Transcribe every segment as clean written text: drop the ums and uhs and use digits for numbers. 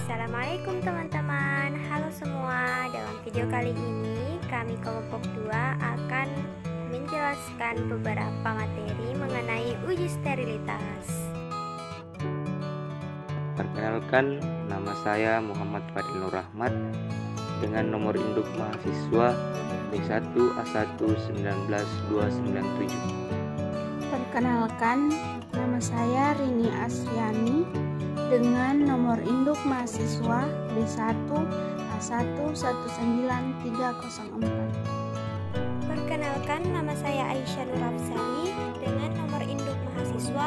Assalamualaikum teman-teman. Halo semua. Dalam video kali ini kami kelompok 2 akan menjelaskan beberapa materi mengenai uji sterilitas. Perkenalkan, nama saya Muhammad Fadil Nur Rahmat dengan nomor induk mahasiswa B1A1192297. Perkenalkan, nama saya Rini Asriani dengan nomor induk mahasiswa B1A1190304. Perkenalkan, nama saya Aisyah Nur Afsari dengan nomor induk mahasiswa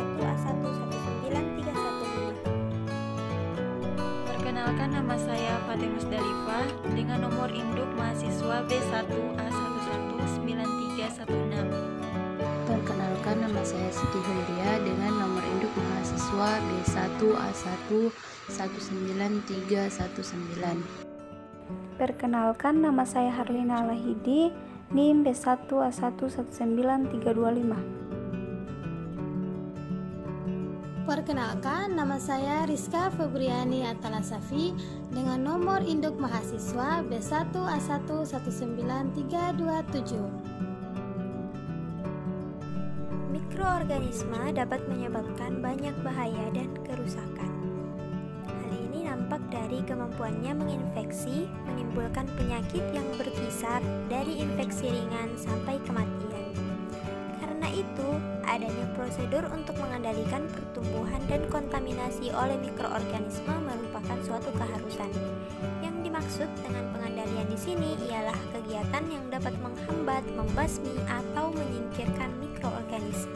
B1A1193115. Perkenalkan, nama saya Fatimah Musdalifah dengan nomor induk mahasiswa B1A119316. Perkenalkan, nama saya Siti Hulia dengan nomor induk mahasiswa B1A1191319. Perkenalkan, nama saya Harlina Lahidi, NIM B1A1193225. Perkenalkan, nama saya Rizka Febriani Atalasafi dengan nomor induk mahasiswa B1A11937. Mikroorganisme dapat menyebabkan banyak bahaya dan kerusakan. Hal ini nampak dari kemampuannya menginfeksi, menimbulkan penyakit yang berkisar dari infeksi ringan sampai kematian. Karena itu, adanya prosedur untuk mengendalikan pertumbuhan dan kontaminasi oleh mikroorganisme merupakan suatu keharusan. Yang dimaksud dengan pengendalian di sini ialah kegiatan yang dapat menghambat, membasmi, atau menyingkirkan mikroorganisme.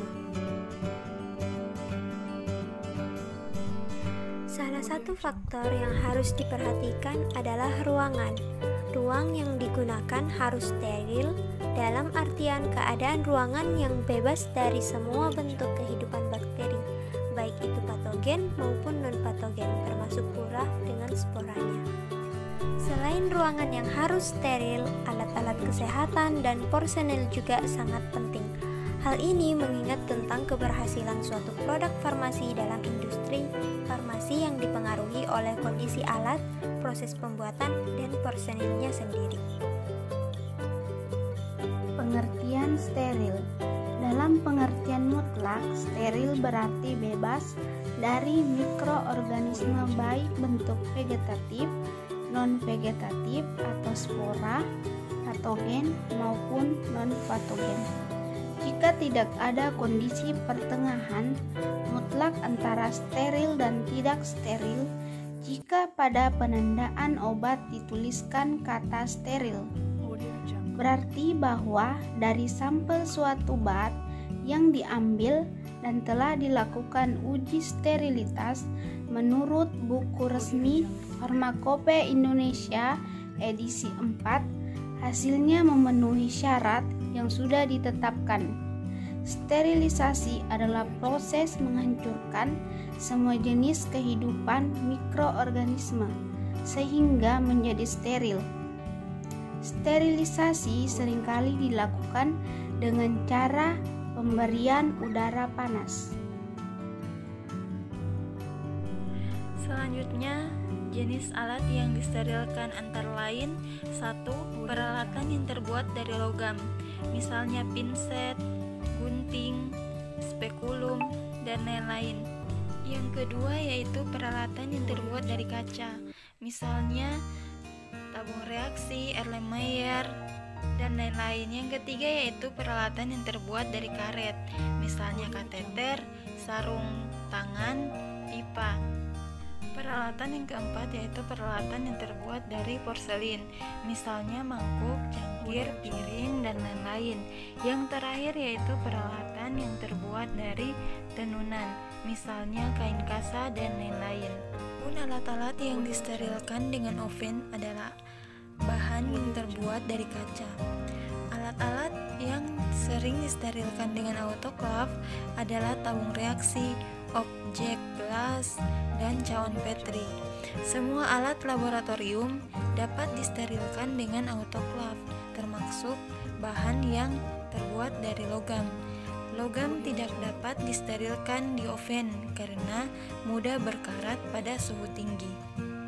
Salah satu faktor yang harus diperhatikan adalah ruangan. Ruang yang digunakan harus steril, dalam artian keadaan ruangan yang bebas dari semua bentuk kehidupan bakteri, baik itu patogen maupun non-patogen, termasuk pula dengan sporanya. Selain ruangan yang harus steril, alat-alat kesehatan dan personel juga sangat penting. Hal ini mengingat tentang keberhasilan suatu produk farmasi dalam industri farmasi yang dipengaruhi oleh kondisi alat, proses pembuatan, dan personilnya sendiri. Pengertian steril. Dalam pengertian mutlak, steril berarti bebas dari mikroorganisme baik bentuk vegetatif, non-vegetatif atau spora, patogen maupun non-patogen. Jika tidak ada kondisi pertengahan mutlak antara steril dan tidak steril, jika pada penandaan obat dituliskan kata steril, berarti bahwa dari sampel suatu obat yang diambil dan telah dilakukan uji sterilitas menurut buku resmi Farmakope Indonesia edisi 4, hasilnya memenuhi syarat yang sudah ditetapkan. Sterilisasi adalah proses menghancurkan semua jenis kehidupan mikroorganisme sehingga menjadi steril. Sterilisasi seringkali dilakukan dengan cara pemberian udara panas. Selanjutnya, jenis alat yang disterilkan antara lain: 1. Peralatan yang terbuat dari logam, misalnya pinset, gunting, spekulum, dan lain-lain. Yang kedua yaitu peralatan yang terbuat dari kaca, misalnya tabung reaksi, Erlenmeyer, dan lain-lain. Yang ketiga yaitu peralatan yang terbuat dari karet, misalnya kateter, sarung tangan, pipa. Peralatan yang keempat yaitu peralatan yang terbuat dari porselin, misalnya mangkuk, cangkir, piring, dan lain-lain. Yang terakhir yaitu peralatan yang terbuat dari tenunan, misalnya kain kasa dan lain-lain. Alat-alat yang disterilkan dengan oven adalah bahan yang terbuat dari kaca. Alat-alat yang sering disterilkan dengan autoklav adalah tabung reaksi, objek gelas, dan cawan Petri. Semua alat laboratorium dapat disterilkan dengan autoklav, termasuk bahan yang terbuat dari logam. Logam tidak dapat disterilkan di oven karena mudah berkarat pada suhu tinggi.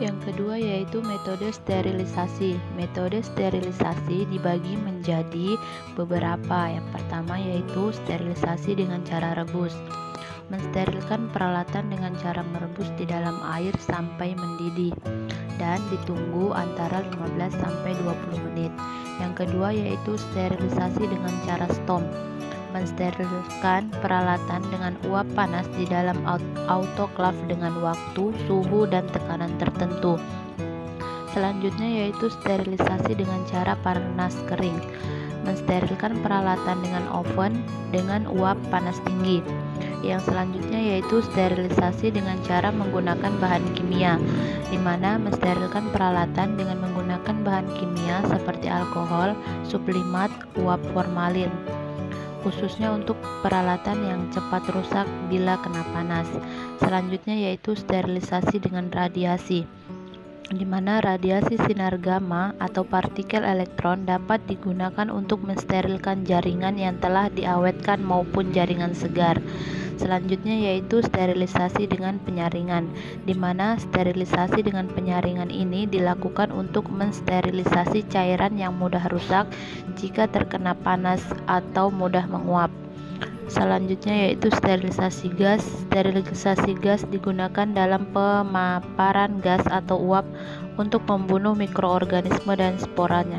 Yang kedua yaitu metode sterilisasi. Metode sterilisasi dibagi menjadi beberapa. Yang pertama yaitu sterilisasi dengan cara rebus. Mensterilkan peralatan dengan cara merebus di dalam air sampai mendidih dan ditunggu antara 15 sampai 20 menit. Yang kedua yaitu sterilisasi dengan cara stomp. Mensterilkan peralatan dengan uap panas di dalam autoklaf dengan waktu, suhu, dan tekanan tertentu. Selanjutnya yaitu sterilisasi dengan cara panas kering. Mensterilkan peralatan dengan oven dengan uap panas tinggi. Yang selanjutnya yaitu sterilisasi dengan cara menggunakan bahan kimia, di mana mensterilkan peralatan dengan menggunakan bahan kimia seperti alkohol, sublimat, uap formalin, khususnya untuk peralatan yang cepat rusak bila kena panas. Selanjutnya yaitu sterilisasi dengan radiasi, di mana radiasi sinar gamma atau partikel elektron dapat digunakan untuk mensterilkan jaringan yang telah diawetkan maupun jaringan segar. Selanjutnya yaitu sterilisasi dengan penyaringan, di mana sterilisasi dengan penyaringan ini dilakukan untuk mensterilisasi cairan yang mudah rusak jika terkena panas atau mudah menguap. Selanjutnya yaitu sterilisasi gas. Sterilisasi gas digunakan dalam pemaparan gas atau uap untuk membunuh mikroorganisme dan sporanya.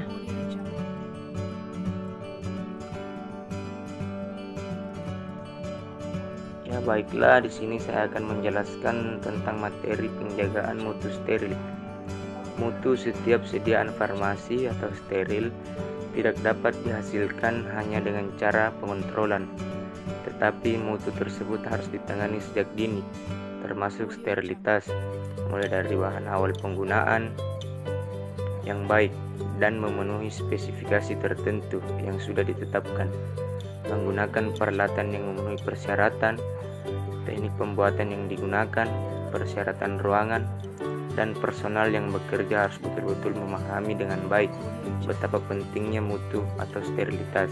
Ya baiklah, di sini saya akan menjelaskan tentang materi penjagaan mutu steril. Mutu setiap sediaan farmasi atau steril tidak dapat dihasilkan hanya dengan cara pengontrolan, tetapi mutu tersebut harus ditangani sejak dini, termasuk sterilitas, mulai dari bahan awal penggunaan yang baik dan memenuhi spesifikasi tertentu yang sudah ditetapkan, menggunakan peralatan yang memenuhi persyaratan, teknik pembuatan yang digunakan, persyaratan ruangan, dan personal yang bekerja harus betul-betul memahami dengan baik betapa pentingnya mutu atau sterilitas.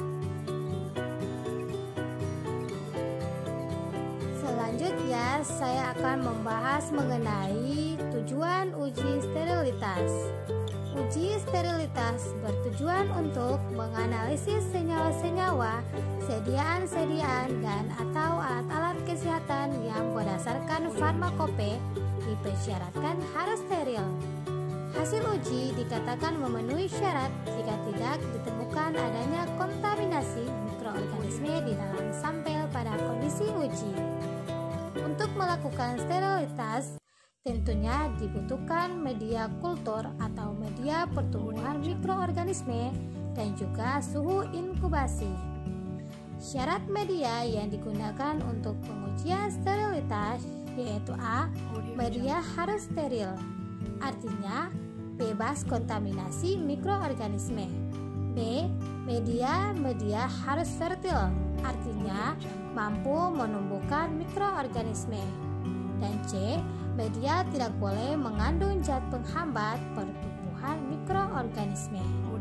Selanjutnya, saya akan membahas mengenai tujuan uji sterilitas. Uji sterilitas bertujuan untuk menganalisis senyawa-senyawa, sediaan-sediaan, dan atau alat-alat kesehatan yang berdasarkan farmakope dipersyaratkan harus steril. Hasil uji dikatakan memenuhi syarat jika tidak ditemukan adanya kontaminasi mikroorganisme di dalam sampel pada kondisi uji. Untuk melakukan sterilitas, tentunya dibutuhkan media kultur atau media pertumbuhan mikroorganisme dan juga suhu inkubasi. Syarat media yang digunakan untuk pengujian sterilitas yaitu A. Media harus steril, artinya bebas kontaminasi mikroorganisme. B. Media harus fertil, artinya mampu menumbuhkan mikroorganisme. Dan C. Media tidak boleh mengandung zat penghambat pertumbuhan mikroorganisme.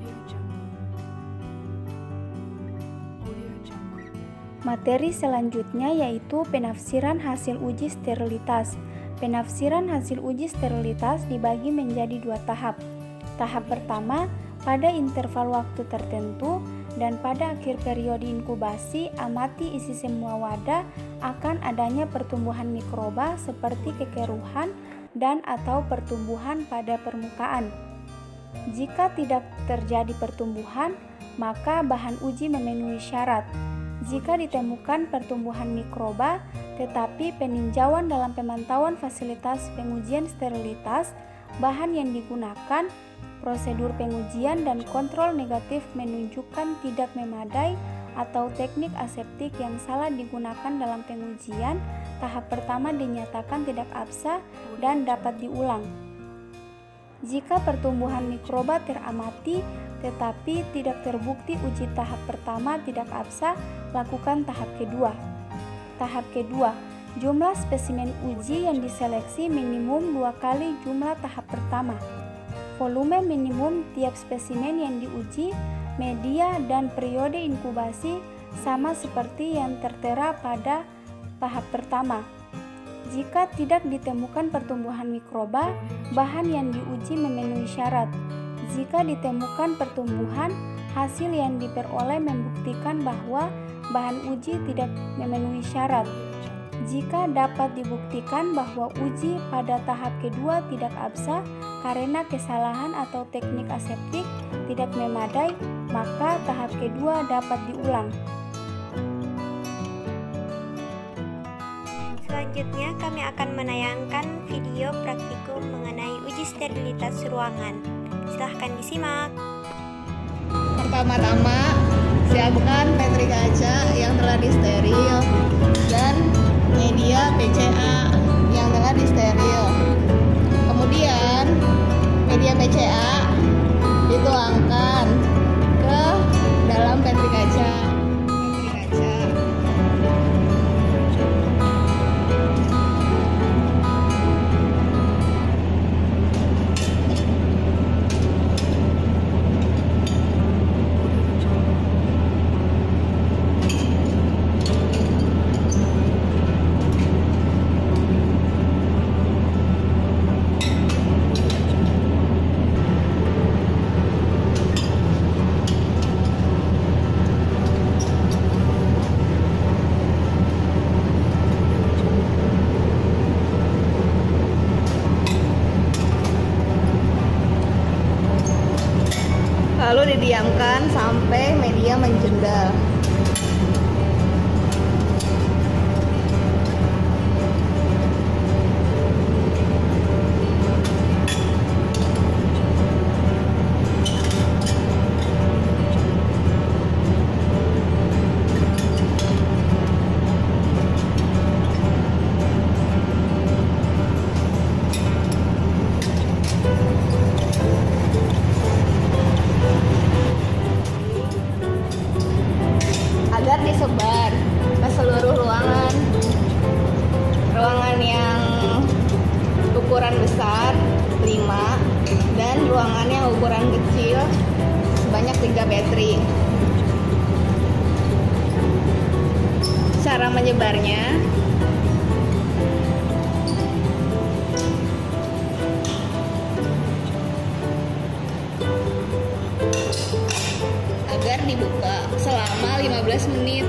Materi selanjutnya yaitu penafsiran hasil uji sterilitas. Penafsiran hasil uji sterilitas dibagi menjadi dua tahap. Tahap pertama, pada interval waktu tertentu dan pada akhir periode inkubasi, amati isi semua wadah akan adanya pertumbuhan mikroba seperti kekeruhan dan atau pertumbuhan pada permukaan. Jika tidak terjadi pertumbuhan, maka bahan uji memenuhi syarat. Jika ditemukan pertumbuhan mikroba, tetapi peninjauan dalam pemantauan fasilitas pengujian sterilitas, bahan yang digunakan, prosedur pengujian dan kontrol negatif menunjukkan tidak memadai atau teknik aseptik yang salah digunakan dalam pengujian, tahap pertama dinyatakan tidak absah dan dapat diulang. Jika pertumbuhan mikroba teramati tetapi tidak terbukti uji tahap pertama tidak absah, lakukan tahap kedua. Tahap kedua, jumlah spesimen uji yang diseleksi minimum 2 kali jumlah tahap pertama. Volume minimum tiap spesimen yang diuji, media dan periode inkubasi sama seperti yang tertera pada tahap pertama. Jika tidak ditemukan pertumbuhan mikroba, bahan yang diuji memenuhi syarat. Jika ditemukan pertumbuhan, hasil yang diperoleh membuktikan bahwa bahan uji tidak memenuhi syarat. Jika dapat dibuktikan bahwa uji pada tahap kedua tidak absah karena kesalahan atau teknik aseptik tidak memadai, maka tahap kedua dapat diulang. Selanjutnya kami akan menayangkan video praktikum mengenai uji sterilitas ruangan. Silahkan disimak. Pertama-tama, siapkan petri kaca yang telah disteril dan media PCA yang telah disteril. Kemudian media PCA dituangkan ke dalam petri kaca. Lalu didiamkan sampai media menjendal. Agar disebar ke seluruh ruangan. Ruangan yang ukuran besar 5 dan ruangan yang ukuran kecil sebanyak 3 bateri. Cara menyebarnya, agar dibuka selama 15 menit.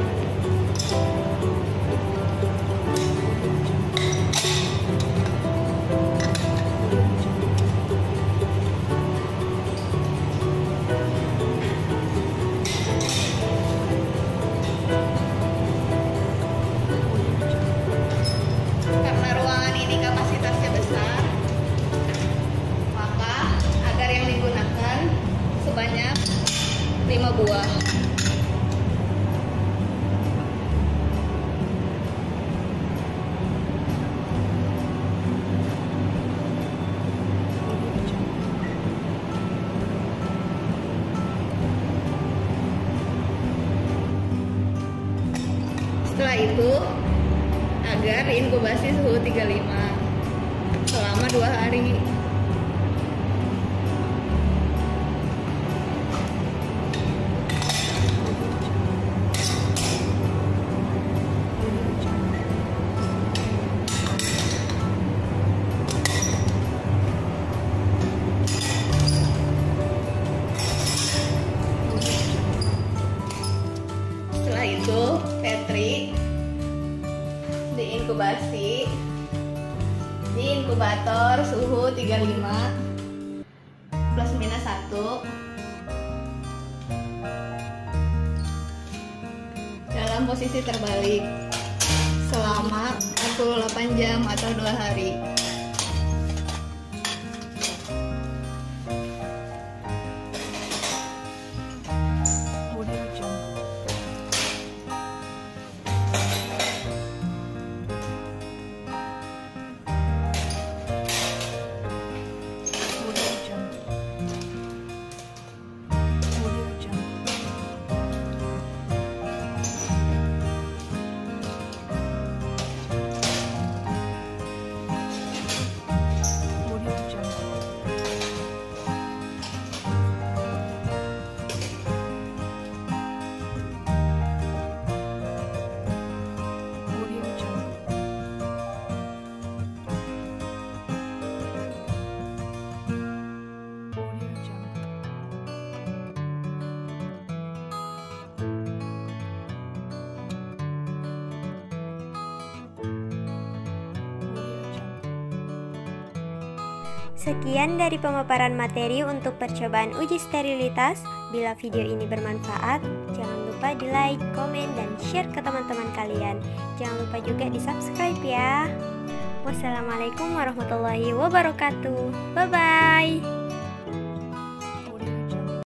Karena ruangan ini kapasitasnya besar, maka agar yang digunakan sebanyak 5 buah. Setelah itu, agar inkubasi suhu 35 selama 2 hari. Setelah itu, petri diinkubasi di inkubator suhu 35 plus minus 1 dalam posisi terbalik selama 48 jam atau 2 hari. Sekian dari pemaparan materi untuk percobaan uji sterilitas. Bila video ini bermanfaat, jangan lupa di like, komen, dan share ke teman-teman kalian. Jangan lupa juga di subscribe ya. Wassalamualaikum warahmatullahi wabarakatuh. Bye-bye.